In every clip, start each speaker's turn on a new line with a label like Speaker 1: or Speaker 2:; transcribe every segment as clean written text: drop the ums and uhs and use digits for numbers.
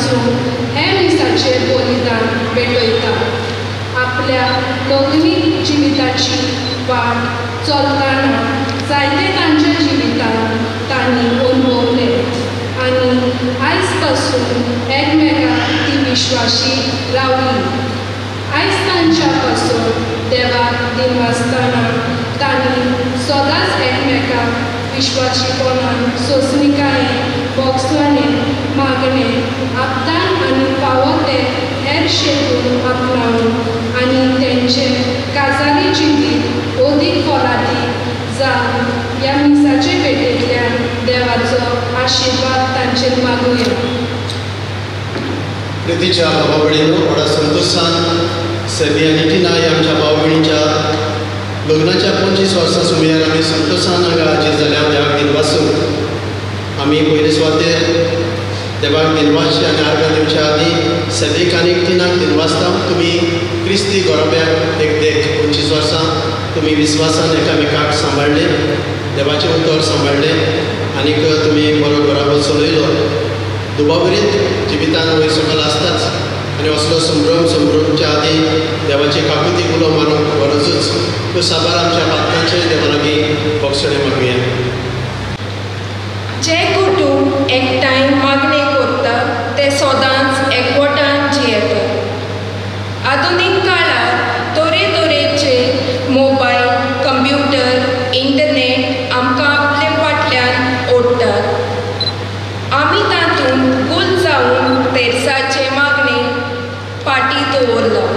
Speaker 1: पासून हे मिसाचे बलिदान भेटयता. आपल्या लग्नीक जिविताची वाट चलतना जायते तांच्या जिवितांत तांणी अनुभवले आनी आयज पासून एकमेकाक ती विश्वासी रावली. आयज तांच्या पासून देवाक दिनवासतना तांणी सदांच एकमेकाक विश्वासीपणान सोंसणिकायेन भोगसवाने मागणे आपदान आनी फावो ते हेर शेतून आपणावन आनी तेंचे काजारी जिवीत अदीक फलादी जावन ह्या मिसाचे भेटेंतल्यान देवाचो आशिर्वाद तांचेर मागुया.
Speaker 2: प्रितीच्या भावा भयणींनो, व्हडा संतोशान सदी आनी टिनाय आमच्या भाव भयणीच्या लग्नाच्या 25 वर्सां सुमार आमी संतोशान हांगा हाजीर जाल्या. देवाक दिनवासून आमी पयले सुवातेर देवाक दिनवासचे आनी आर्गां दिवच्या आदीं सदीक आनी टिनाक दिनवासता. तुमी क्रिस्ती गोरोब्याक एक 25 वर्सां तुमी विस्वासान एकामेकाक सांबाळले, देवाचें उतर सांबाळले आनीक तुमी बरो घराबो चलयलो. दुबाबरीत जिवितान वयर सकयल आसताच आनी असलो संभ्रमच्या आदीं देवाची काकुती उलो मारूंक गरजूच. त्यो साबार आमच्या पातकांचे देवा लागीं भोगसणे मागुया.
Speaker 3: जे कुटूंब एकठांय मागणे करता ते सदांच एकवटान जियेतात. आधुनीक काळांत तरेतरेचे मोबायल, कंप्युटर, इंटरनेट आमकां आपले फाटल्यान ओडटात. आमी तातूंत गुल जावन तेरसाचे मागणे फाटीं दवरला.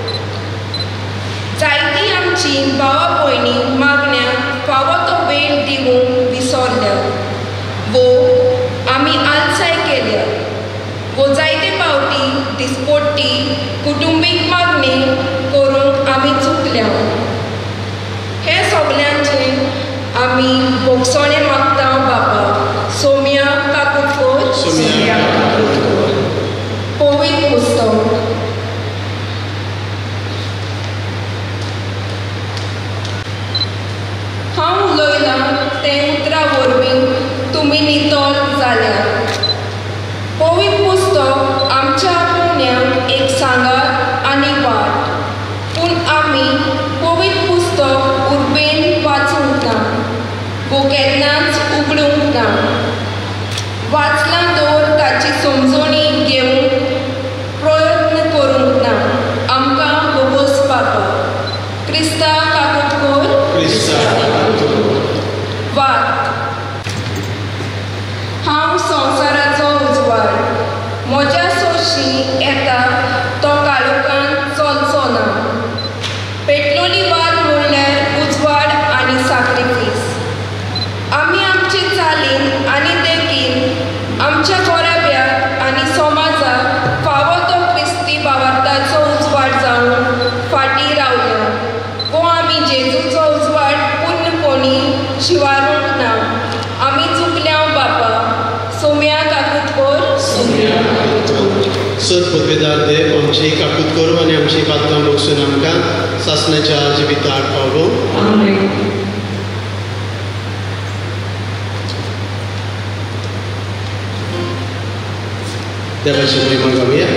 Speaker 3: जायतीं आमची भावा भयणी मागण्यांक फावो तो वेळ दिवंक विसरल्यात वो आमी आलसाय केल्या वो जायते फावटी दिसपट्टी कुटुंबीक मागणी करूंक आमी चुकल्या. हे सगल्यांचे आमी भोगसणे मागता बाबा. सोम्या काकुटकर. पवित्र पुस्तक. हांव उलयलां तें उतरां वरवीं तुमी नितळ जाल्यात. पवित्र पुस्तक आमच्या पुण्यांक एक सांगात आनी वाट, पूण आमी पवित्र पुस्तक उर्बेन वाचूंक ना, वो केन्नाच उगडूंक ना. वाचलां दवर ताची समजणी घेवंक प्रयत्न करूंक ना. आमकां बोगोस बाबा. क्रिस्ता काकुटकर. वाट. हांव संवसाराचो उजवाड. म्हज्या सोशी येता तो काळोखान चलचो ना. पेटलोली वाट म्हणल्यार उजवाड आनी साक्रिफीस. आमी आमचे चालीन आनी देखीन आमच्या गोराब्याक आनी समाजाक फावो तो क्रिस्ती भावार्थाचो उजवाड जावन फाटीं रावल्या. वो आमी जेजूचो उजवाड पूर्णपणी शिवारूंक ना. आमी चुकल्या बाबा. सोम्या काकुटकर.
Speaker 2: सर पदवेदार देव आमची काकुटकर आनी आमची पातकां बसून आमकां सासणाच्या जिविताक पावो. देवाची महिमा गावया.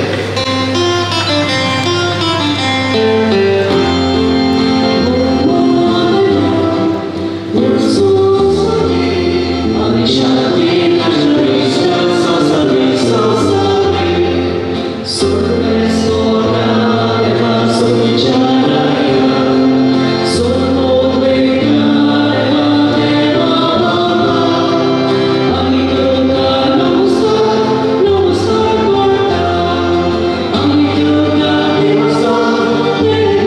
Speaker 4: I'm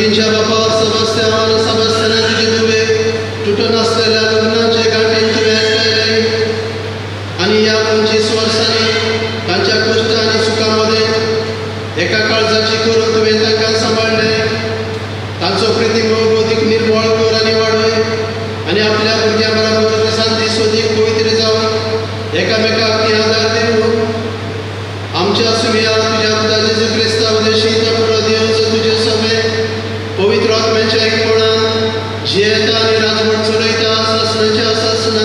Speaker 2: सगळींच्या बापा सबस्त्याना तुझे तुवे तुटून असलेल्या लग्नाचे गाठीन तुवे एकठांयले आणि या 25 वर्सांनी तांच्या कष्ट आणि सुखामध्ये एका काळजाची करून तुवें तांकां सांबाळले. तांचो प्रिती मोग अदीक निर्मळ कर आनी वाडय आनी आपल्या भुरग्यां बरोबर शांती सोदीक पवित्र जावन एकामेकाक ती आदार दिवं. आमच्या सुमिया तुझ्या पुता जेजू क्रिस्ता उदेशीत पुरो देव जो तुजे समे पवित्र आत्म्याच्या एकपणान जियेता आनी राजवट चलयता ससनाच्या ससना.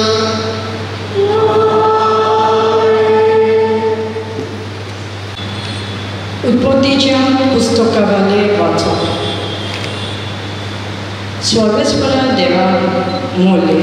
Speaker 4: उत्पत्तीच्या पुस्तकावाले वाचप. स्वर्गस्परा देवा मोले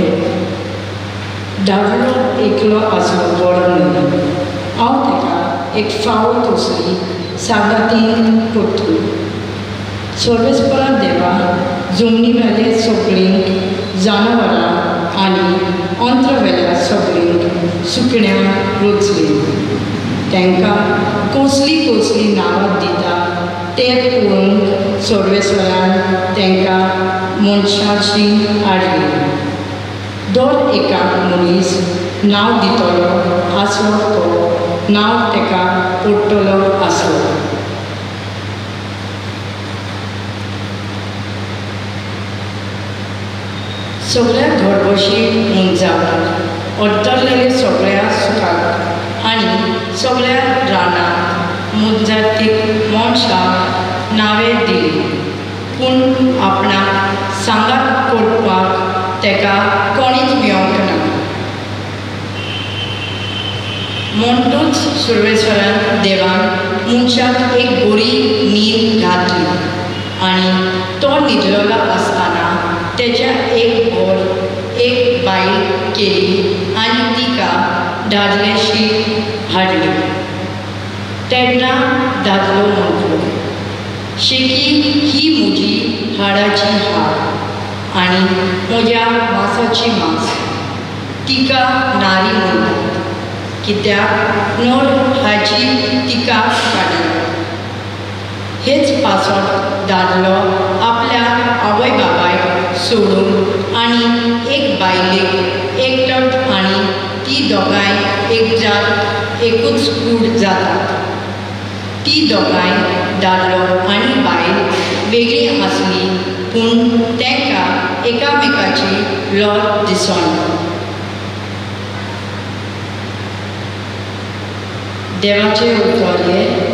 Speaker 4: दादलो एकलो आसलो बरो न्हय. हांव ताका एक फावो तसली सांगातीन करतलो. स्वर्गस्परा देवा जमनीवेले सगळींक जनावरां आनी अंतरावेल्या सगळींक सुकण्यां रचली. तांकां कसली कसली नांवां दिता तें पळोवंक सर्वेस्वरान तांकां मनशाची हाडली. दर एकाक मनीस नांव दितलो आसलो तो नांव ताका पडटलो आसलो. सगळ्या घरबशीक मुंजाक अडटरलेले सगळ्या सुखाक आनी सगळ्या रानाक मुंजातीक मनशाक नांवें दिली. पूण आपणाक सांगात करपाक ताका कोणीच मेळोंक ना. म्हणटूच सर्वेस्वरान देवान मनशाक एक बरी न्हीद घातली आनी तो न्हिदलेलो आसतना तेच्या एक भर एक बायल केली आनी तिका दादलेशी हाडली. तेन्ना दादलो म्हणलो, शेकी ही म्हजी हाडाची हाड आनी म्हज्या मांसाची मांस. तिका नारी म्हणटात कित्याक नर हाची तिका काडली. हेच पासत दादलो आपल्या आवय बाबायक सोडून आनी एक बायलेक एकटट आनी ती दोगांय एक जात एकूच कूड जातात. ती दोगांय दादलो आनी बायल वेगळी आसली पूण तांकां एकामेकाची लज दिसोना. देवाचे उतर हे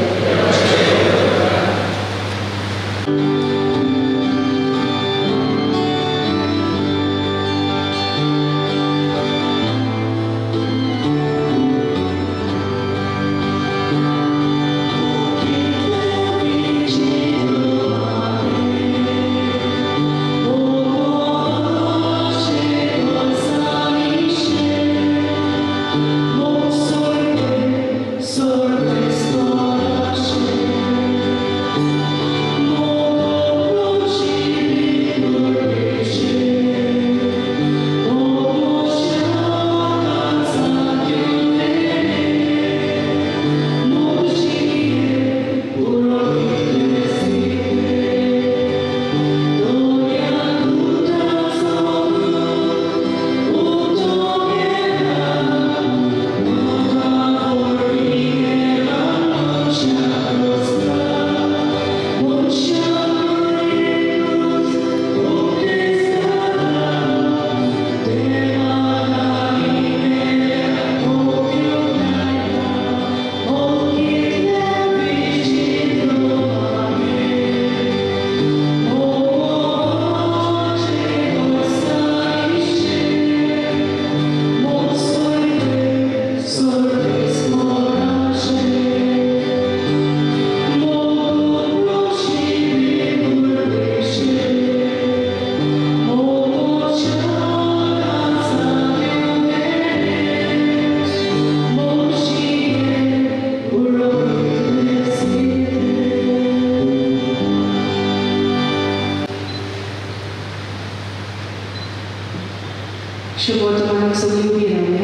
Speaker 4: शुभोत्मानक सगळी उभी राहूया.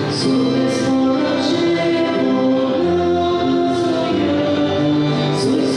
Speaker 4: So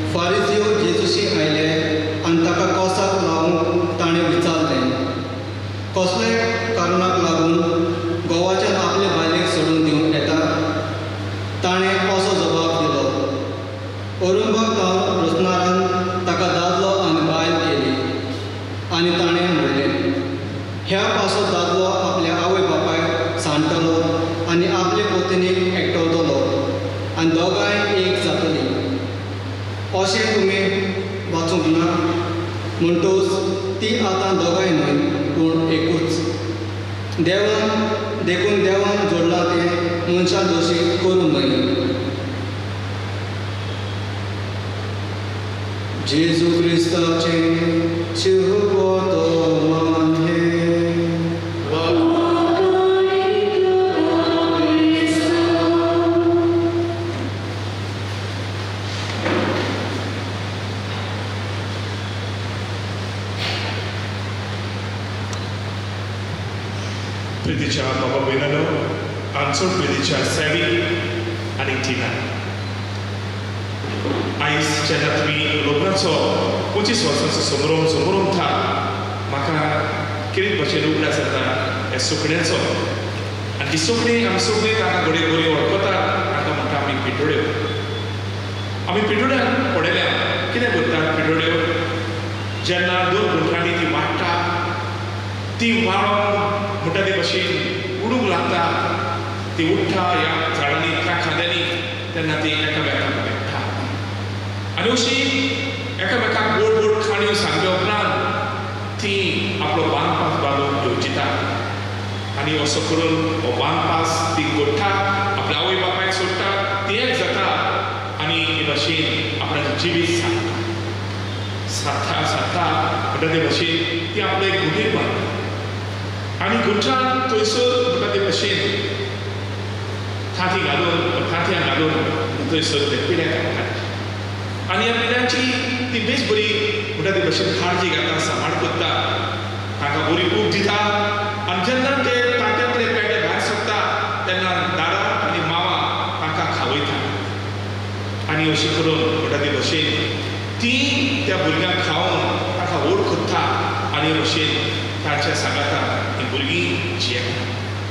Speaker 5: फारिजियो जेजूशी आयले आनी ताका कोसाक लावून ताणें विचारलें, कसले कारणाक लागून गोवाच्यान आपले बायलेक सोडून दिवंक येता? ताणें असो जबाब दिलो, औरंगाबाद गांव रचणारान ताका दादलो आनी बायल केली. आनी ताणें म्हणलें, ह्या पासो दादलो आपल्या आवय बापायक सांडटलो आनी आपले पत्नीक एकटवतलो आनी दोगांय एक जातली. अशें तुमी वाचूंक ना? म्हणटूच ती आतां दोगांय न्हय पूण एकूच. देखून देवान जोडलां तें मनशां दोशी करूं न्हय. जेजू क्रिस्ताचें शिवतो मान हे.
Speaker 6: प्रितीच्या बाबा भयणानो, आमचो प्रितीच्या सॅवी आनी टिना, आयज जेन्ना तुमी लग्नाचो 25 वर्सांचो समारोह था, म्हाका कितें भशेन उगडास जाता ह्या सुकण्याचो. आनी ती सुकणी आमी सगळीं ताका घडये बरी वळखतात. ताका म्हणटा आमी पिटोड्यो. आमी पिटोड्यांक पडयल्या कितें करतात पिटोड्यो? जेन्ना 2 गुंठांनी ती वाडटा, ती वाळोन म्हणटा ते भशेन उडूंक लागता, ती उठ्ठा ह्या झाडांनी त्या खांद्यांनी, तेन्ना ती एकामेकाक भेटता. आनी अशी एकामेकाक गोड गोड खाणयो सांगल्या उपरांत ती आपलो बांदपास बांदून घेवचिता. आनी असो करून हो बांदपास ती घडटा, आपल्या आवय बापायक सोडटा, ती एक जाता आनी हे भशेन आपणाचें जिवीत सारता म्हणटा ते भशेन ती आपलो एक गुडीर बांदता. आनी घरच्यान थंयसर म्हणटा ते भशेन तांतयां घालून थंयसर ते पिड्याक हाडटा. आनी ह्या पिड्यांची ती बेस बरी म्हणटा ते भशेन काळजी घेता, सांबाळ करता, तांकां बरी खूब दिता. आनी जेन्ना ते तांत्यांतले पेडे भायर सरता तेन्ना दादा आनी मावा तांकां खावयता. आनी अशी करून म्हणटा ते भशेन ती त्या भुरग्यांक खावन ताका व्हड करता आनी भशेन तांच्या सांगाता ही भुरगीं जियेता.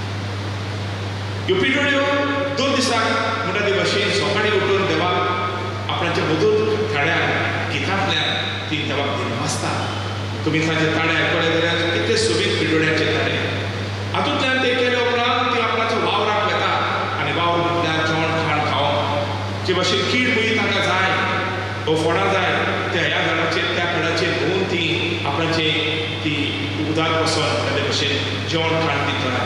Speaker 6: ह्यो पिटोड्यो 2 दिसांक म्हणटा ते भशेन सकाळीं उठून देवाक आपणाच्या मधूर थाड्यान गितांतल्यान ती देवाक दिनवासता. तुमी तांचे ताडे आयकले जाल्यार कितले सोबीत पिटोड्याचे ताडे. हातूंतल्यान ते केले उपरांत ती आपणाच्या वावराक वेता आनी वावर म्हटल्यार जेवण खाण खावप. जे भशेन कीड मुळी ताका जाय वा फळां जाय त्या ह्या झाडाचेर त्या पेडाचेर भोंवून ती आपणाचे ती उदार बसोन ते भशेन जेवण खाण दिता.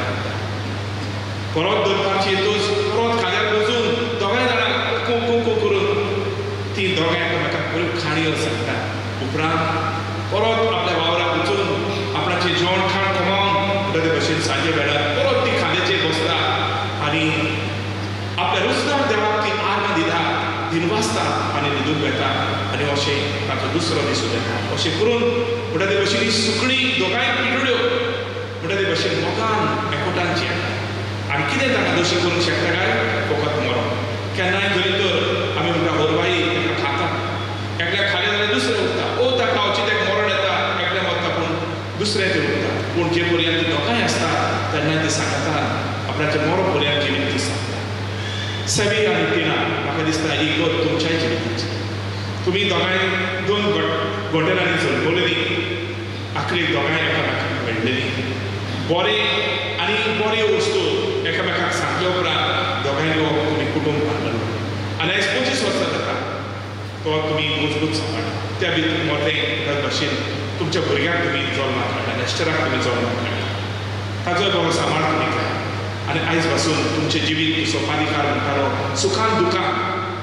Speaker 6: परत दनपारची येतूच परत खांद्यार बसून दोगांय जाणां को करून ती दोगांय एकामेकाक बऱ्यो खाणयो सांगता. उपरांत परत आपल्या वावराक वचून आपणाचें जेवण खाण कमावन म्हणटा ते भशेन सांजे वेळार परत ती खांद्याचेर बसता आनी आपल्या रुचदार देवाक ती आर्गां दिता, दिनवासता आनी न्हिदूंक वेता. आनी अशें ताचो दुसरो दीस उदेता. अशें करून म्हणटा ते भशेन ही सुकणी दोगांय पिटोड्यो म्हणटा ते भशेन मोगान एकवटान जियेता. आनी कितें ताका दोशी करूंक शकता काय? फकत मरण. केन्नाय जरी तर आमी म्हणटा होरबाई ताका खाता, एकल्याक खालें जाल्यार दुसरें उरता. ताका अवचित एक मरण येता, एकल्याक वता पूण दुसरें ते उरता. पूण जे पर्यंत दोगांय आसता तेन्ना ती सांगता आपणाचें मरो पर्यंत जिवीत ती सांगता. सॅवी आनी टिना, म्हाका दिसता ही गत तुमच्याय जिविताची. तुमी दोगांय 2 घोटेलांनी जल्मलेली, आखरेक दोगांय एकामेकाक मेळ्ळेली. बरें आनी बऱ्यो वस्तू एकामेकाक सांगले उपरांत दोगांयलो तुमी कुटुंब बांदलो. आनी आयज 25 वर्सां जाता तो तुमी मजबूत सांबाळटा. त्या भितर मोठे भशेन तुमच्या भुरग्याक तुमी जल्माक हाडटा, नेस्टराक तुमी जल्माक हाडटा. ताचो बरो सांबाळ तुमी करा. आनी आयज पासून तुमचें जिवीत सोपादिकार म्हणटालो सुखान दुखान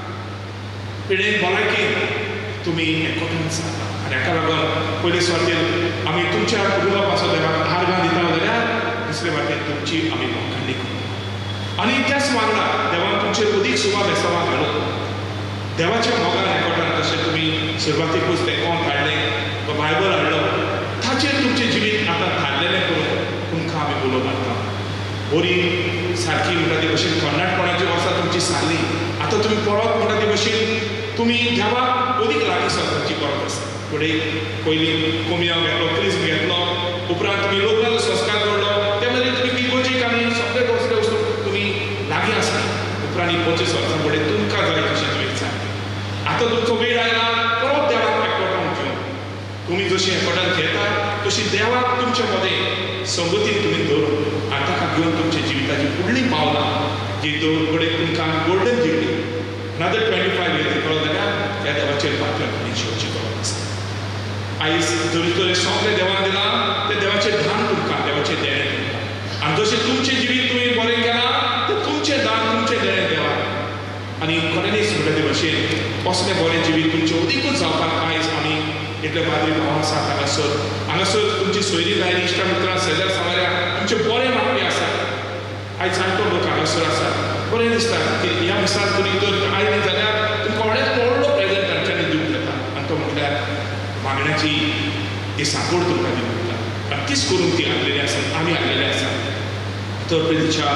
Speaker 6: पिडेन भलायकेन तुमी एकवटान सांगता. आनी हाका लागून पयले सुवातेर आमी तुमच्या कुटुंबा पासून देवाक आर्गां दिता जाल्यार दुसरे वाटेन तुमची आमी मोखणी करता. आनी त्याच वांगडा देवान तुमचेर अदीक सुवात बेसावां घालून देवाच्या मोगान एकवटान जशें तुमी सुरवातेकूच तें कोण हाडलें तो बायबल हाडलो ताचेर तुमचें जिवीत आतां धाडलेलें करून तुमकां आमी उलोवंक घालता. बरी सारकी म्हणटा ती भशेन कर्नाटपणाची वर्सां तुमची सारली. आतां तुमी परत म्हणटा ती भशेन तुम्ही देवाक अदीक लागीं सरपाची गरज आसा. फुडें पयलीं कोमयाव घेतलो, क्रिस्म घेतलो, उपरांत तुमी लग्नाचो संस्कार करलो, ते मागीर तुमी किगोजीक आनी सगळे कसले वस्तू तुमी लागीं आसा. उपरांत 25 वर्सां फुडें तुमकां जाय तशें तुवें जाय. आतां तुमचो वेळ आयला परत देवाक एकवटान घेवन तुमी जशी एकवटान घेता तशी देवाक तुमचे मदें संगतीन तुमी दवरून आनी ताका घेवन तुमच्या जिविताची फुडलीं पावलां जी कडेन तुमकां गोल्डन जिवली नादर 25 इयर्स कळो जाल्यार त्या देवाचेर पात्र तुमी जिवची गरज आसा. आयज जरी तरी सगळें देवान दिलां तें देवाचें दान तुमकां, देवाचें देणें तुमकां. आनी जशें तुमचें जिवीत तुमी बरें केलां तें तुमचें दान, तुमचें देणें देवाक. आनी कोणेंच म्हणटा ते भशेन असलें बरें जिवीत तुमचें अदीकूच जावपाक आयज आमी इतले बाद्री भाव आसात हांगासर तुमची सोयरी लायली, इश्टा मित्रां, शेजार सावाऱ्या तुमचे बरें मागपी आसात. आयज जाणटो लोक हांगासर आसात. बरें दिसता की ह्या दिसाक तुमी जर आयली जाल्यार तुमकां व्हडलो प्रेजेंट तांच्यांनी दिवंक येता आनी तो म्हटल्यार मागण्याची ही सांपड तुमकां दिवंक येता. आनी तीच करून ती हाडलेली आसात, आमी हाडलेले आसात. तर प्रितीच्या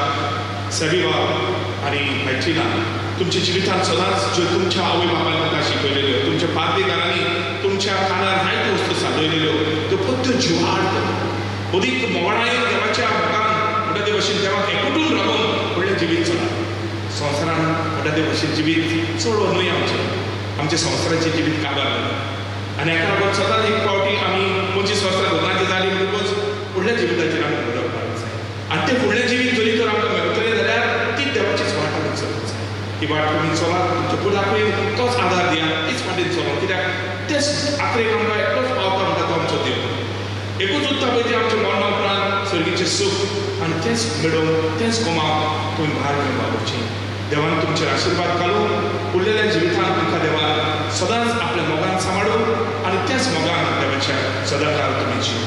Speaker 6: सबिभाव आनी मैत्रिणां, तुमच्या जिवितांत सदांच ज्यो तुमच्या आवय बापायन तुमकां शिकयलेल्यो, तुमच्या पाद्रीकारांनी तुमच्या कानार जायत्यो वस्तू सादयलेल्यो त्यो पत्त्यो जिवाड अदीक मोगाळायेन देवाच्या मोगान म्हणटा ते भशेन देवाक एकवटून रावून व्हडलें जिवीत चला. संवसारान म्हणटा ते भशेन जिवीत चड न्हय आमचें संवसाराचें जिवीत काबार जालें. आनी एका लागून सदांच एक फावटी आमी 25 वर्सां लग्नाची जाली म्हणटकूच फुडल्या जिविताचेर आमी भर घालपाक जाय. आनी तें फुडलें जिवीत जरी तर आमकां मेळटलें जाल्यार ती देवाचीच वाट आमी चलूंक जाय. ती वाट तुमी चलात, तुमच्या फुडाकूय तोच आदार दिया, तीच वाटेन चलो. कित्याक तेच आखरेक आमकां एकटोच पावता म्हणटा तो आमचो देव. एकूच उत्ता पळय तें आमच्या मरणा उपरांत सर्गीचें सूख आनी तेंच मेळोवन तेंच कमावन तुमी भायर घेवन वावरचें. देवान तुमचेर आशिर्वाद घालून उरलेल्या जिवितांत तुमकां देवान सदांच आपल्या मोगान सांबाळून आनी त्याच मोगान देवाच्या सदांकाळ तुमी जीव.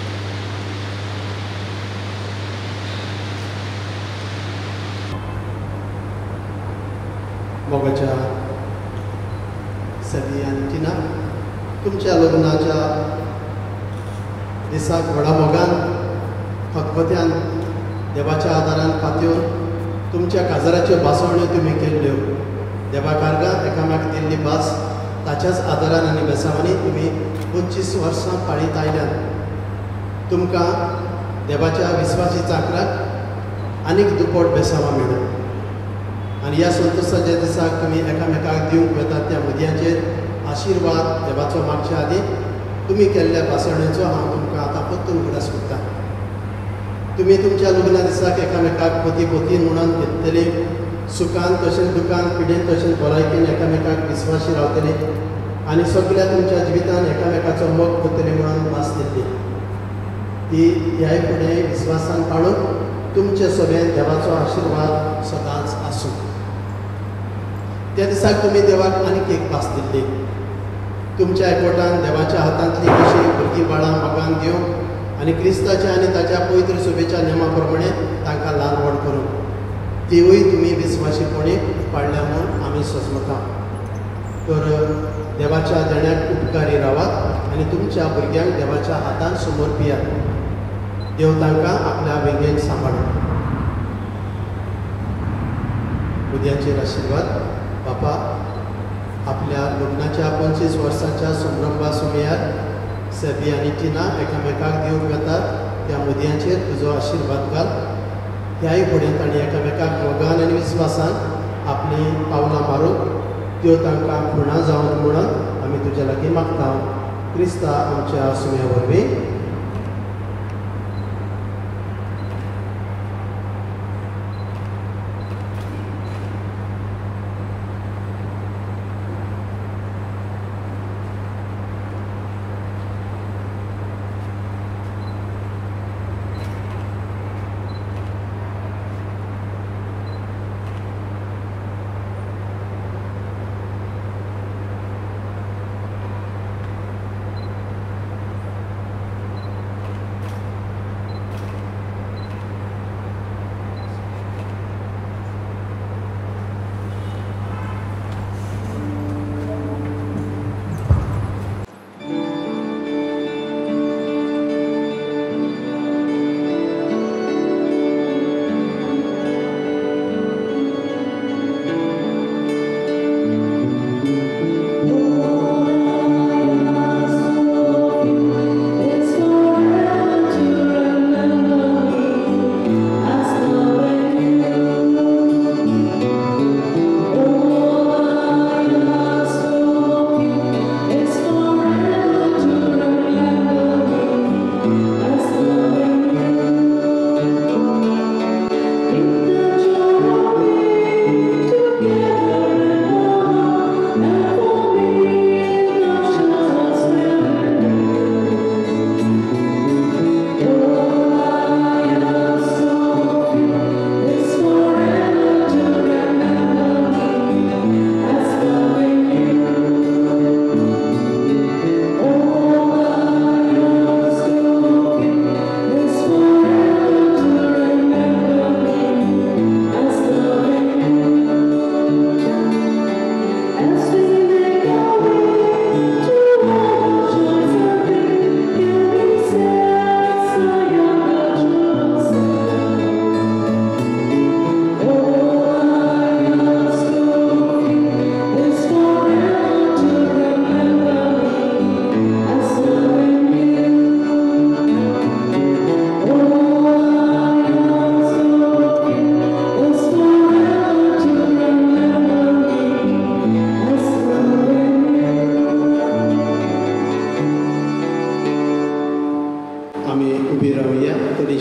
Speaker 2: मोगाच्या सदी आनी टिना, तुमच्या लग्नाच्या दिसाक व्हडा मोगान खतखत्यान देवाच्या आदारान पातयेवन तुमच्या काजाराच्यो बासवण्यो तुमी केल्ल्यो. देवा कारगां एकामेक दिल्ली भास ताच्याच आदारान आनी बेसावांनी तुमी 25 वर्सां पाळीत आयल्यान तुमकां देवाच्या विस्वासी चाकराक आनीक दुपट बेसावां मेळ्ळ्यो. आनी ह्या संतोशाच्या दिसाक तुमी एकामेकाक दिवंक वेतात त्या मदयांचेर आशिर्वाद देवाचो मागच्या आदी तुमी केल्ल्या बासवणेचो हांव तुमकां आतां परतून उगडास करतां. तुमी तुमच्या लग्ना दिसाक एकामेकाक पती पतीन म्हणून घेतलेली, सुखान तशेंच दुखान, पिडेन तशेंच भलायकेन एकामेकाक विस्वासी रावतली आनी सगळ्या तुमच्या जिवितान एकामेकाचो मोग करतली म्हणून भास दिल्ली. ती ह्याय फुडें विस्वासान पाळून तुमचे सोबेन देवाचो आशिर्वाद सदांच आसूं. त्या दिसाक तुमी देवाक आनीक एक भास दिल्ली. तुमच्या एकवटान देवाच्या हातांतली कशी भुरगीं बाळां मोगान घेवंक आनी क्रिस्ताच्या आनी ताच्या पवित्र सभेच्या नेमा प्रमाणे तांकां ल्हान व्हड करूंक तिवूय तुमी विस्वासीपणी पाळल्या म्हणून आमी सोंसमता. तर देवाच्या देण्याक उपकारी रावात आनी तुमच्या भुरग्यांक देवाच्या हातान समोर पियात. देव तांकां आपल्या वेंगेन सांबाळूं. उद्याचेर आशिर्वाद. बापा, आपल्या लग्नाच्या 25 वर्सांच्या संभ्रमा सुमयार सदी आनी टिना एकामेकाक दिवंक वेतात त्या मुदयांचेर तुजो आशिर्वाद घाल. ह्याय फुडें तांणी एकामेकाक मोगान आनी विस्वासान आपली पावलां मारूंक त्यो तांकां पूर्ण जावन म्हणून आमी तुज्या लागीं मागता. क्रिस्ता आमच्या सुम्या वरवीं.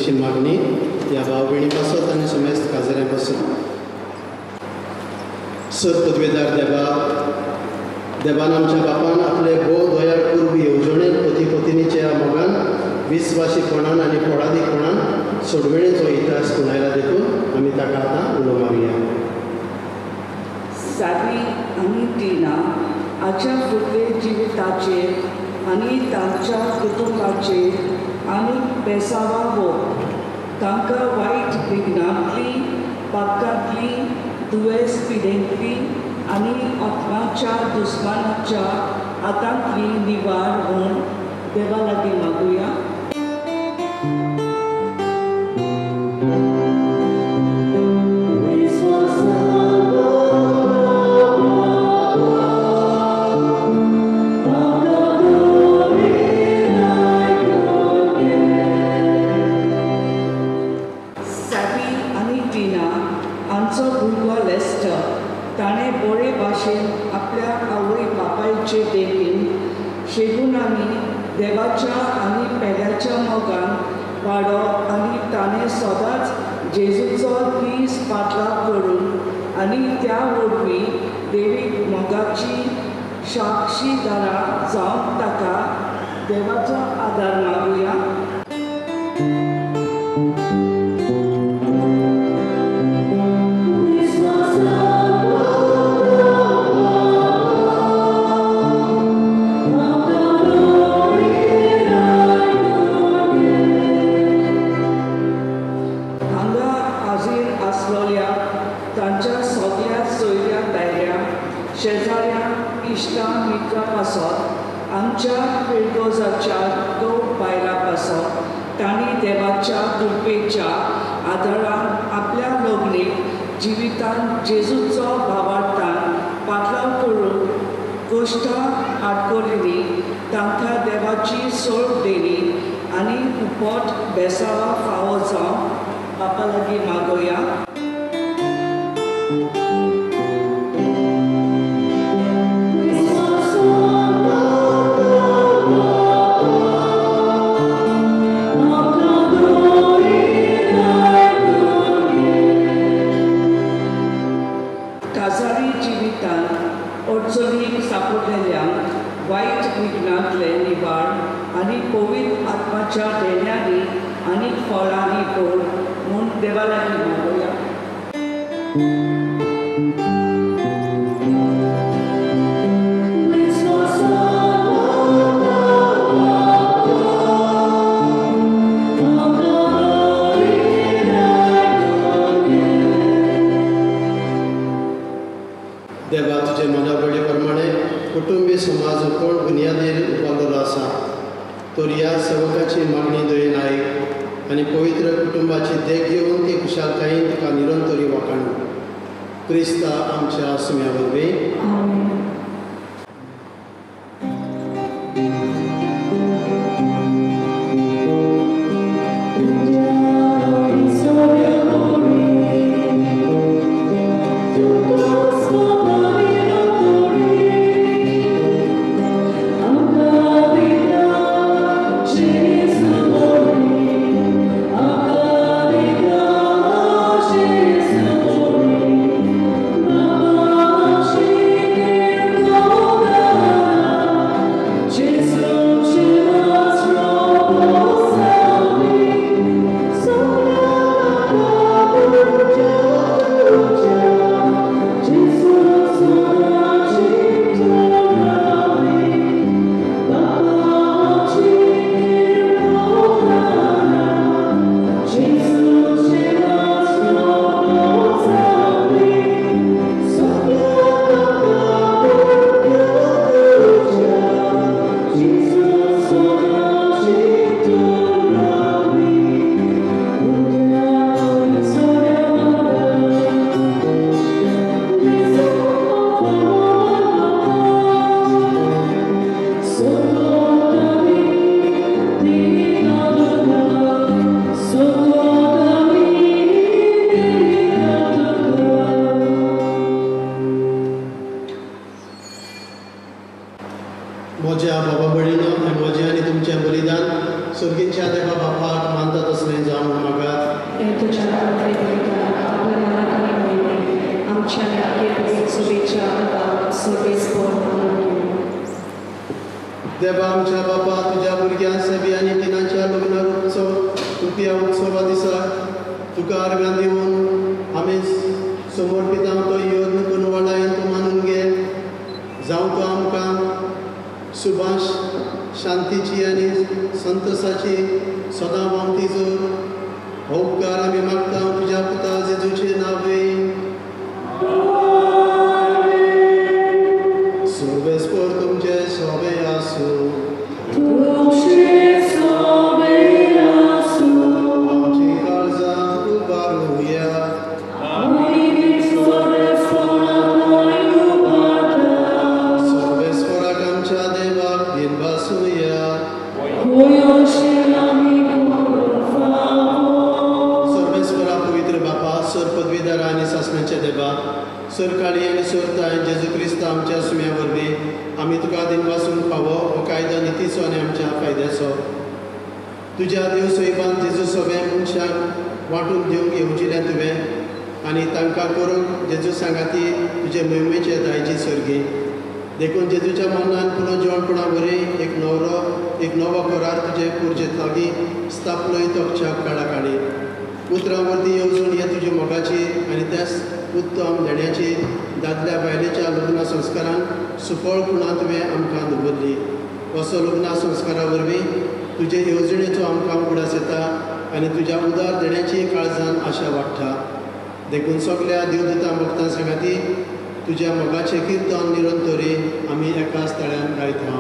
Speaker 2: अशी मागणी ह्या भाव भयणी पासत आनी समेस्त काजऱ्यां पासून. सत पदवेदार देवान आमच्या बापान आपले भोव दोयाळ पूर्व येवजणेन पती पत्नीच्या मोगान विस्वासीपणान आनी फळादीपणान सोडवेळेचो इतिहास कुणायला देखून आमी ताका आतां उलो मारुया.
Speaker 7: सावी आनी टिना हाच्या फुडले जिविताचेर आनी तांच्या कुटुंबाचेर आनी बेसावा हो तांकां वायट विघ्नांतली पातकांतली दुयेंस पिडेंतली आनी आत्माच्या दुस्मानाच्या हातांतली निवार म्हूण देवा लागीं मागुया. ताणें बरे भाशेन आपल्या आवय बापायचे देखीन शेगुणांनी देवाच्या आनी पेड्याच्या मोगान वाडो आनी ताणें सदांच जेजूचो दीस पातळाव करून आनी त्या वरवीं देवीक मोगाची साक्षीदारां जावन ताका देवाचो आदार मागुया. शेजाऱ्या इश्टां मित्रां पासत आमच्या पिळगोजाच्या दोन बायलां पासत तांणी देवाच्या कृपेच्या आदारान आपल्या लग्नीक जिवितान जेजूचो भावार्थान पातळाव करून गोश्टां आडकोलिनी तांकां देवाची सोड देली आनी उपट बेसावा फावो जावन बापा लागीं मागोया. अडचणीक सापडलेल्यांक वायट विघ्नांतले निवार आनी पवित्र आत्माच्या देण्यांनी आनी फळांनी भर म्हूण देवा लागीं मागोया.
Speaker 2: देवा तुजे मनावळे प्रमाणे कुटुंबीय समाज कोण बुनियादेर उबारलेलो आसा तर ह्या सेवकाची मागणी दयेन आयक आनी पवित्र कुटुंबाची देख घेवन ती खुशालकायेन तुका निरंतरी वाखाणू. क्रिस्ता आमच्या सुम्या वरवीं.
Speaker 8: Yeah.
Speaker 2: बाबा बळीनो हें म्हजें आनी तुमचें बलिदान सर्गींच्या देवा बापाक मानता तसलें जावं मागात. देवा आमच्या बापा तुज्या भुरग्यां सभी आनी तिनांच्या लग्नार उत्सव तृतीया उत्सवा दिसा तुका अर्गां दिवन आमी समोर पिता तो यत्न करून वाडायन तूं मानून घे. जावं तो आमकां सुभाष शांतीची आनी संतोशाची सदां वावती जोर. हो उपकार आमी मागता तुज्या पुता जेजूचे नांवें. सर्वेस्पर तुमचे सोबे आसूं. आमची काळजां उबारूया. सर्वेस्पराक आमच्या देवाक दिनवासूया. सर्वेस्परा पवित्र बापा सर पदवीदार आनी सासणाच्या देवा सर काळी आनी सर ताय जेजू क्रिस्त आमच्या सुम्या वरवीं आमी तुका दिनवासून फावो हो कायदो नितीचो आनी आमच्या फायद्याचो. तुज्या देव सोयबान जेजू सगळ्या मनशांक वांटून दिवंक येवजिल्लें तुवें आनी तांकां करूंक जेजू सांगाती तुजे मोहिमेचे दायजी सर्गी. देखून जेजूच्या मनान पुरो जेवणपणा वरय एक नवो करार तुजे पुरजेत लागीं स्थापलोय तोपच्याक काळा काडी. उतरां वरती येवजून हे तुजे मोगाची आनी त्याच उत्तम देण्याची दादल्या बायलेच्या लग्ना संस्कारान सुफळपणां तुवें आमकां दवरली. असो लग्ना संस्कारा वरवीं तुजे येवजणेचो आमकां उगडास येता आनी तुज्या उदार देण्याची काळजान आशा वाडटा. देखून सगल्या देवदूतां भक्तां सांगाती तुज्या मोगाचें किर्तन निरंतरी आमी एकाच तळ्यान गायता.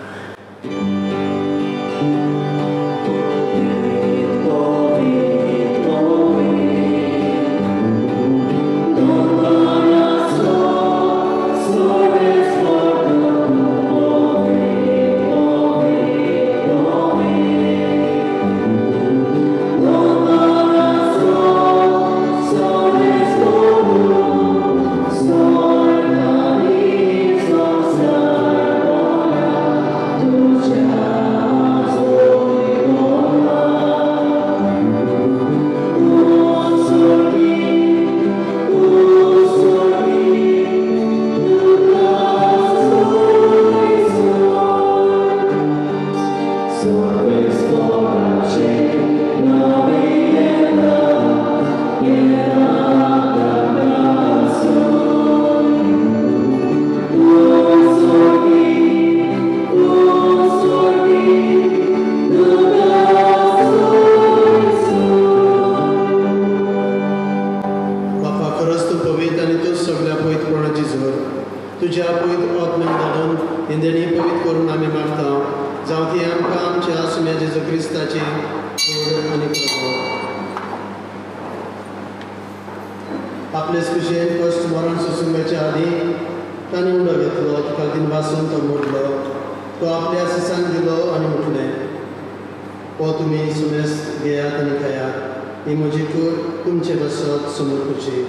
Speaker 2: तुज्या पवित्र आत्म्यान धाडून हिंदेणी पवित्र करून आमी मागता. जावं ती आमकां आमच्या सुम्या जेजू क्रिस्ताची ओड आनी प्रभाव. आपलेच कुशेन कश्ट मरण सुसुंगाच्या आदीं ताणें उडो घेतलो. तुका दिनवासून तो मोडलो. तो आपल्या सिसांक दिलो आनी म्हटलें हो तुमी सुमेस घेयात आनी खायात. ही म्हजी कूड तुमचे बसत समोर खुशी.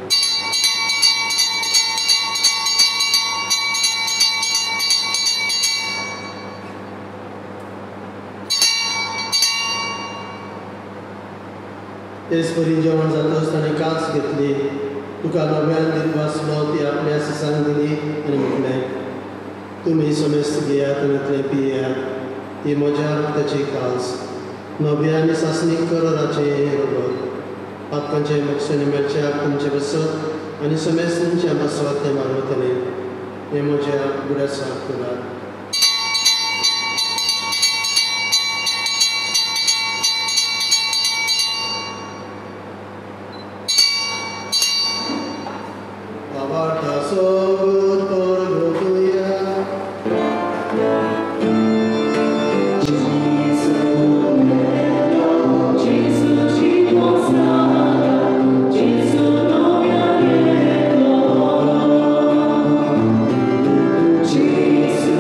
Speaker 2: तेच परी जेवण जातच ताणें कास घेतली. तुका नव्यान दिनवासलो ती आपल्या सिसांक दिली आनी म्हटलें तुमी समेस्त घेयात आनी इतलें पियेयात. ही म्हज्या रक्ताची कास नव्या आनी सासणीक कराराचें हें रगत. पातकांचे मोक्षांनी मेळच्याक तुमचे बसत आनी समेस्त तुमच्या बसत तें मारवतलें. हें म्हज्या बुड्यासाक करात.
Speaker 8: Jesus.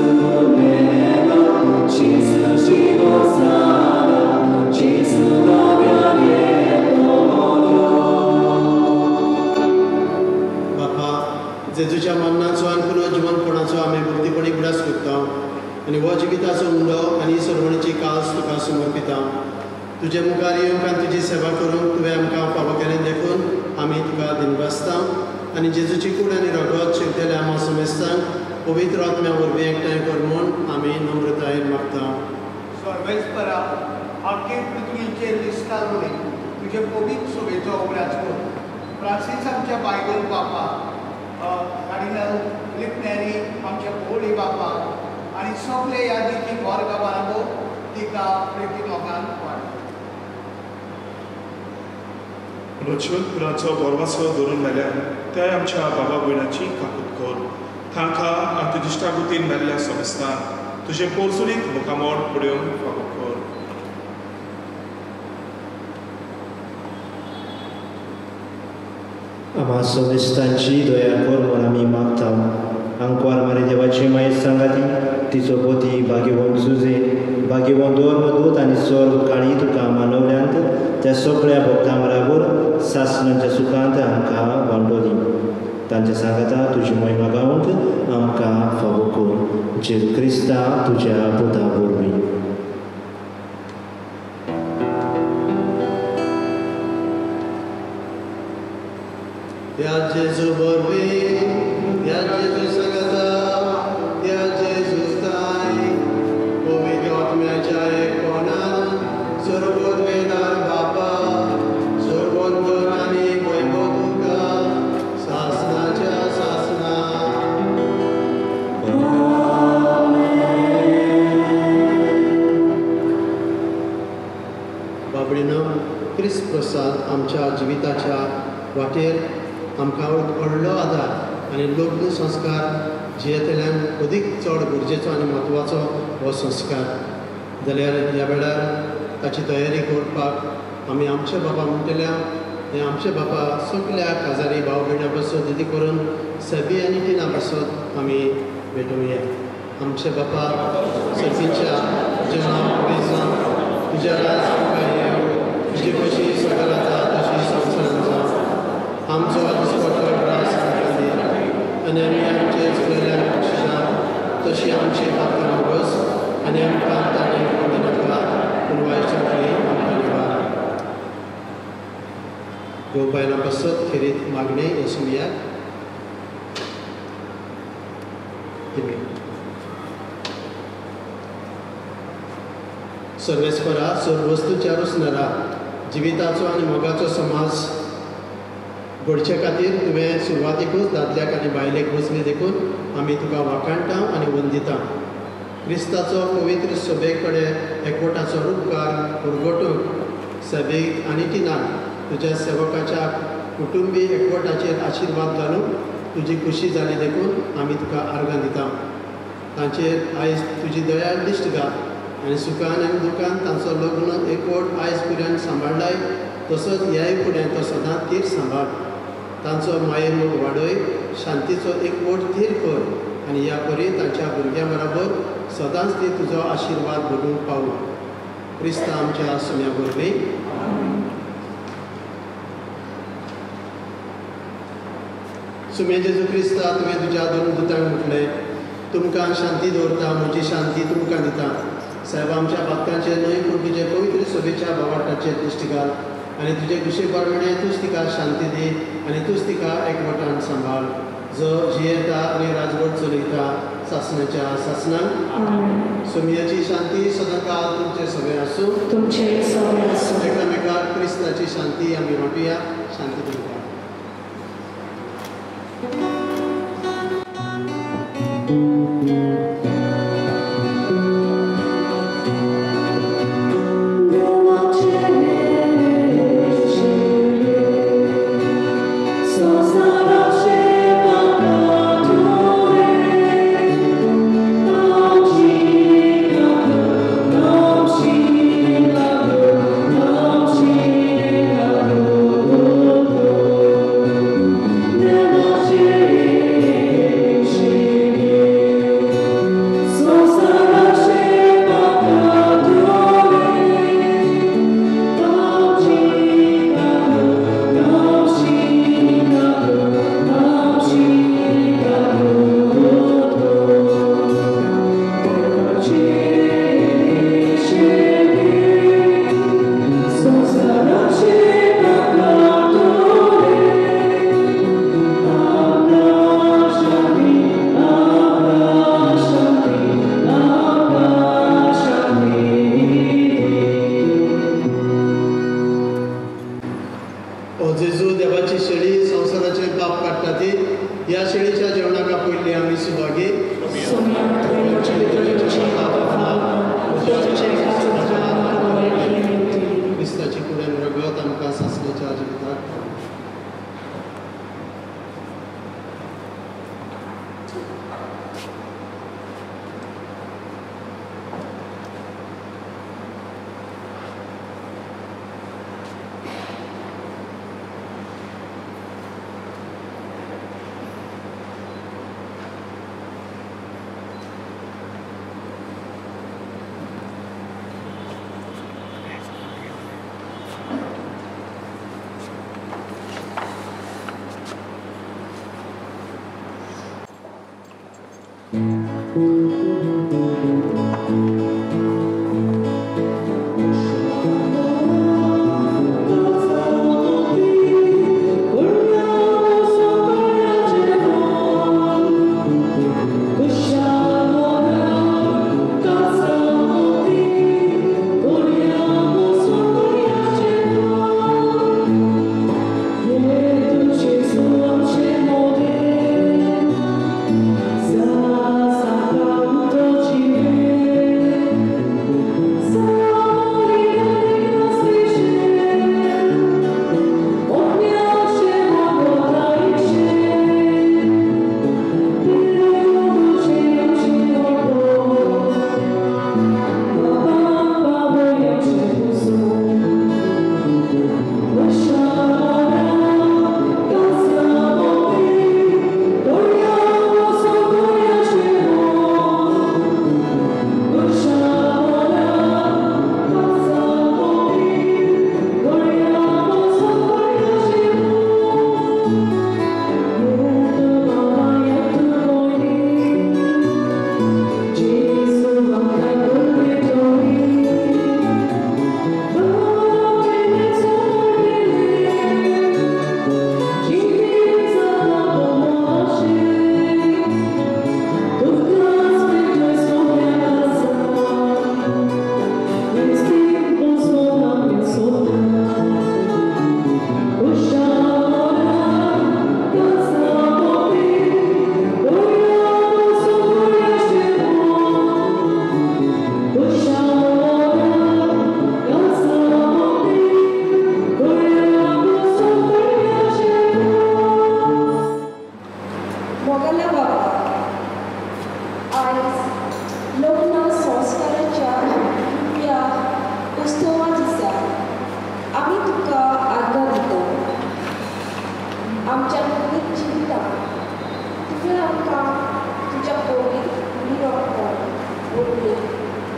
Speaker 2: जिविताचो उंडो आनी सरवणीची कास तुका समर्पिता. तुजे मुखार येवंक आनी तुजी सेवा करूंक तुवें आमकां फावो केलें देखून आमी तुका दिनवासता आनी जेजूची कूड आनी रगत शिवतेल्या आमा समेस्तांक पवित्र आत्म्या वरवीं एकठांय कर म्हूण आमी नम्रतायेन मागता.
Speaker 8: सर्वेस्परा आख्खे पृथ्वीचेर दिसता म्हणून तुजे पवित्र सोबेचो उगडास कर. फ्रांसीस आमच्या बायबल बापा, कार्डिनल फिलिप नेरी आमच्या होळी बापा आनी सगळे यादीची वर्ग बाराबो तिका प्रेती लोकांक वाड.
Speaker 6: रचवंतपुराचो बोरवासो धरून मेल्यार त्या आमच्या बाबा भयणाची काकूट कर. तांकां आनी तुजे इश्टागुतीन मेल्ल्या समेस्तांक तुजे पोरसुलीत मुखामोड पडोवंक फावो कर.
Speaker 9: आम्हा समेस्तांची दया कर म्हूण आमी मागता. आंकवार मारे देवाची मायेर सांगाती तिचो पोती भाग्यवंत सुजे भाग्यवंत धर्मदूत आनी स्वर्ग काळी तुका मानवल्यांत त्या सगळ्या भक्तां बराबर सासणांच्या सुखांत आमकां वांटोली. तांच्या सांगाता तुजी महिमा गावंक आमकां फावो कर. जेजू क्रिस्ता तुज्या पुता वरवीं.
Speaker 2: या जेजू वरवीं या जेजू सांगाता या जेजू ताई पवित्र आत्म्याच्या एकपणान सर्वोदवेदार बापा सर्वोंदन आनी वैभव तुका सासणाच्या सासना. बाबडीनो क्रिस्त प्रसाद आमच्या जिविताच्या वाटेर आमकां व्हडलो आदार आनी लग्न संस्कार जियेंतल्यान अदीक चड गरजेचो आनी म्हत्वाचो हो संस्कार. जाल्यार ह्या वेळार ताची तयारी करपाक आमी आमचे बाबा म्हणटल्या हे आमचे बाबा सगळ्या काजारी भाव भयणां बसत दिदी करून सभी आनी टिना बसत आमी भेटूया. आमचे बाबा सर्तीच्या तुजें नांव पुरीत जावं, तुजें राज तुका येवं, तुजी कशी सकल आसा तशी संवसारांत जावं. आमचो दिसपट्टो त्रास आमकां दी आनी आमी आमचे चुकलेल्यांक बक्षिसां तशी आमची पापां मोगस आनी आमकां ताणें नाका पूण वायटांतली आमकां निवार. ह्यो बायलां बसत खेरीत मागणी येसुया. सर्वेस्परा सर्वस्तूच्या रुसणारा जिविताचो आनी मोगाचो समाज घडचे खातीर तुवें सुरवातीकूच दादल्याक आनी बायलेक बसली देखून आमी तुका वाखाणटा आनी वंदिता. क्रिस्ताचो पवित्र सभे कडेन एकवटाचो उपकार उरगटूंक सभेक आनी तिनाक तुज्या सेवकाच्या कुटुंबी एकवटाचेर आशिर्वाद घालूंक तुजी खुशी जाली देखून आमी तुका आर्गां दिता. तांचेर आयज तुजी दयाळ दिश्ट घाल आनी सुखान आनी दुखान तांचो लग्न एकवट आयज पर्यंत सांबाळलाय तसोच ह्याय फुडें तो सदांच थीर सांबाळ. तांचो माये मोग वाडय, शांतीचो एकवट थीर कर आनी ह्या परी तांच्या भुरग्यां बरोबर सदांच ती तुजो आशिर्वाद भोगूंक पावूं. क्रिस्ता आमच्या सुन्या वरवीं. सुमे जेजू क्रिस्ता तुवें तुज्या दोन दुतांक म्हटलें तुमकां शांती दवरता म्हजी शांती तुमकां दिता. साहेब आमच्या भक्तांचेर न्हय पूण तुजे पवित्र सभेच्या भावार्थाचेर दिश्टी घाल आनी तुजे कुशी प्रमाणे तूंच तिका शांती दी आनी तूंच तिका एकवटान सांबाळ. जो जियेता आनी राजवट चलयता सासणाच्या सासणाक. सुमयाची शांती सदांकाळ तुमचे सगळे आसूं. एकामेकाक क्रिस्ताची शांती आमी वांटुया. शांती तुमकां.
Speaker 10: Oh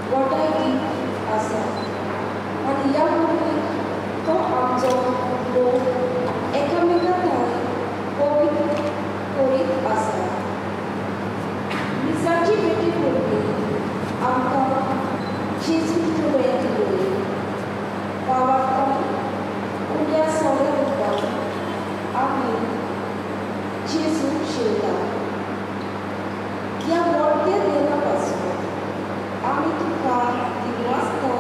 Speaker 3: वटायकी आसा आनी ह्या भुरगीं तो आमचो लोक एकामेकांक पवित्र करीत आसा. मिसाची बेटी भुरगीं आमकां जेजू तुवें दिली. वावरता उद्या सगळे उठपाक आमी जेजू शिवता. ह्या व्हडल्या देवा पासून आमी तुका दिवासता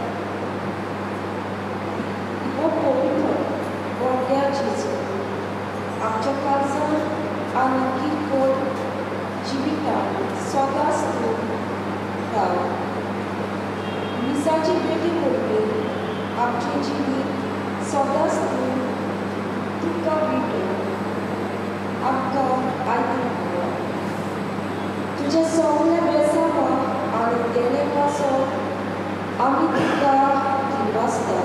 Speaker 3: हो पवित्र व्हडल्या जेजू आमच्या काळजांत आनी किरकोळ जिवितांत सदांच तूं राव. मिसाची बेटी भुरगीं आमचें जिवीत सदांच तूं तुका भेटो. आमकां आयकूंक तुज्या सगळ्या बेसांवां आनी देणे पासून आमी तुका दिवासता.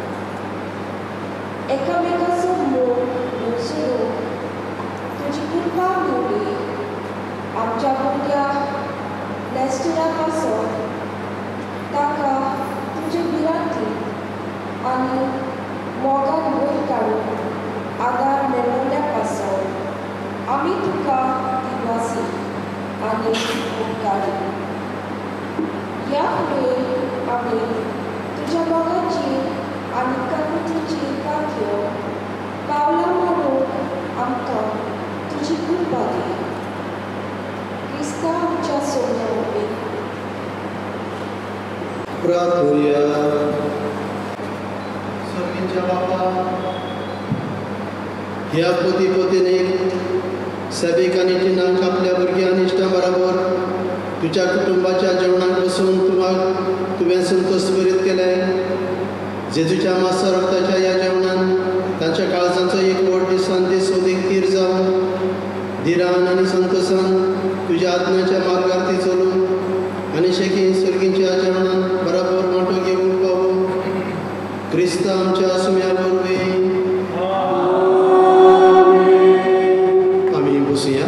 Speaker 3: एकामेकाचो मोग मुसळो तुजी कृपा मेळ्ळी. आमच्या भुरग्या लेस्टरा पासून ताका तुजे भिरांती आनी मोगान वयर काडून आदार मेळिल्ल्या पासून आमी तुका दिवासी आनी उपकारी. ह्या फुडें आमी तुज्या मोगाची आनी करुणेची वाक्यो पावलां मारून आमकां तुजी कृपा दी. क्रिस्ता आमच्या सोयऱ्या
Speaker 2: प्रार्थुया. सर्गींच्या बापा, ह्या पोती पोतीन सभेक आनी टिनाक आपल्या भुरग्यां आनी इश्टां बरोबर तुज्या कुटुंबाच्या जेवणाक बसून तुवें संतोश भरीत केलें. जेजूच्या मासा रक्ताच्या ह्या जेवणान तांच्या काळजांचो एक व्हड दिसान दीस सोदीक तीर जावन धिरान आनी संतोशान तुज्या आत्म्याच्या मार्गार ती चलून आनी शेकी सर्गींच्या जेवणान बरोबर वांटो घेवून पावूं. क्रिस्ता आमच्या सुम्या वरवीं आमी बसुया.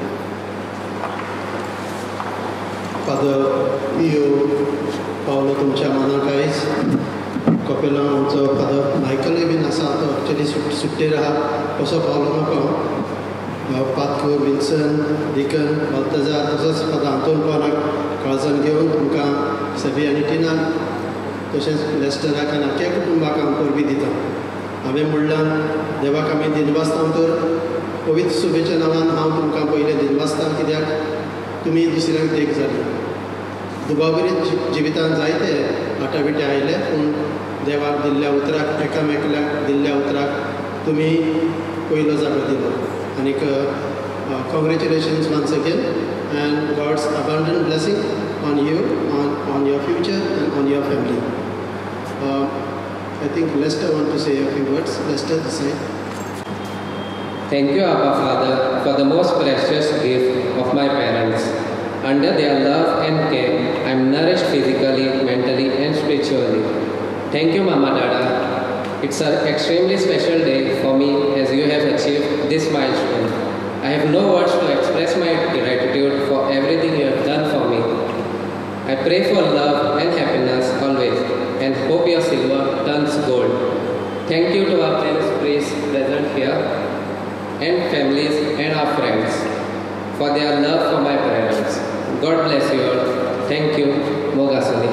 Speaker 2: फादर पियो पावलो तुमच्या मनाक आयज. कपेलां आमचो फादर मायकलूय बीन आसा. तो एक्चुली सुट्टेर आहा कसो पावलो म्हाका. पातकूर विल्सन डिकन बाल्तजार तसोच फादर आंतोन पॉलाक काळजान घेवन तुमकां सभी आनी टिनाक तशेंच लेस्टराक आनी आख्या कुटुंबाक हांव परबी दिता. हांवें म्हणलां देवाक आमी दिनवासता तर पवित्र सुबेच्या नांवान हांव तुमकां पयलें दिनवासता. कित्याक तुमी दुसऱ्यांक देख जाली. दुबावरीत जिवितांत जायते आटाबिटे आयले पूण देवाक दिल्ल्या उतराक एकामेकाक दिल्ल्या उतराक तुमी पयलो जागो दिलो. आनीक congratulations once again and God's abundant blessing on you, on your future and on your family. I think Lester wants to say a few words. Lester, this side.
Speaker 10: Thank you, Abba Father, for the most precious gift of my parents. Under their love and care, I am nourished physically, mentally and spiritually. Thank you, Mama Dada. It's an extremely special day for me as you have achieved this milestone. I have no words to express my gratitude for everything you have done for me. I pray for love and happiness always and hope your silver turns gold. Thank you to our parents, priests present here and families and our friends for their love for my parents. God bless you all. Thank you. Mogasuni.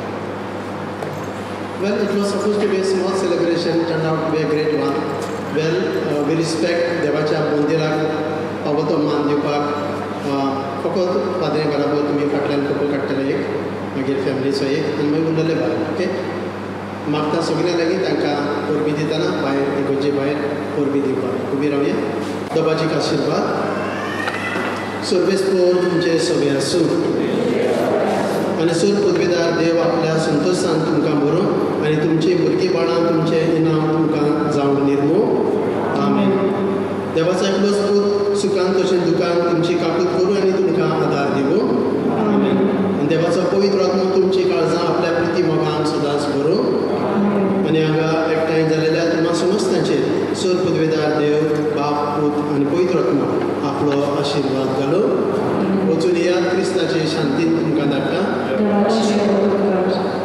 Speaker 2: Well, it was supposed to be a small celebration, turned out to be a great one. Well, we respect देवाच्या मंदिराक अवतो मान दिवपाक फकत पाद्रे बरोबर तुमी फाटल्यान photo काडटले एक मागीर फॅमिलीचो एक आनी मागीर उरलेले भायर. ओके, मागता सगळ्या लागीं तांकां परबी दितना भायर इगोर्जे भायर परबी दिवपाक उबी रावया. देवाचीक आशिर्वाद. सर्वेस्पोर तुमचे सगळे आसूं आनी सूर पदवीदार देव आपल्या संतोशान तुमकां भरून आनी तुमची भुरगीं बाळां तुमचें इनाम तुमकां जावंक निर्मूळ. आमेन. देवाचो एकलोच पूत सुखान तशें दुखान तुमची काकूत करूं आनी तुमकां आदार दिवूं. आमेन. आनी देवाचो पवित्र आत्मो तुमची काळजां आपल्या प्रिती मोगान सदांच भरून आनी हांगा एकठांय जालेल्या तुम्हा समस्तांचेर सूर पदवीदार देव बाप पूत आनी पवित्र आत्मो आपलो आशिर्वाद घालूं. वचून येयात क्रिस्ताचे शांतीन तुमकां धाडटा
Speaker 4: देवाचे उपकार